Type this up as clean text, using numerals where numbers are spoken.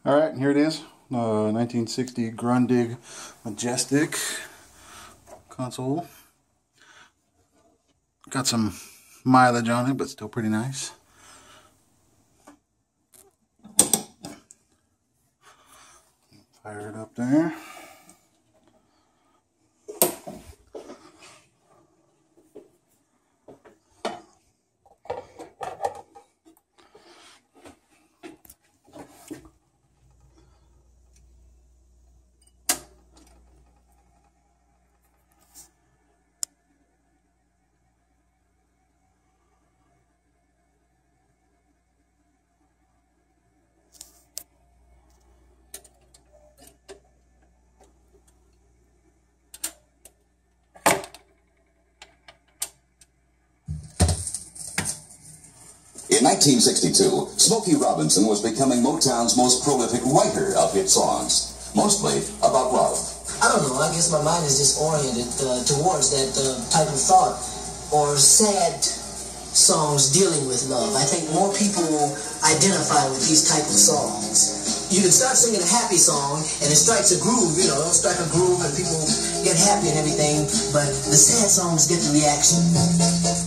Alright, here it is. 1960 Grundig Majestic console. Got some mileage on it, but still pretty nice. Fire it up there. In 1962, Smokey Robinson was becoming Motown's most prolific writer of hit songs, mostly about love. I don't know, I guess my mind is just oriented towards that type of thought or sad songs dealing with love. I think more people identify with these type of songs. You can start singing a happy song and it strikes a groove, you know, it'll strike a groove and people get happy and everything, but the sad songs get the reaction.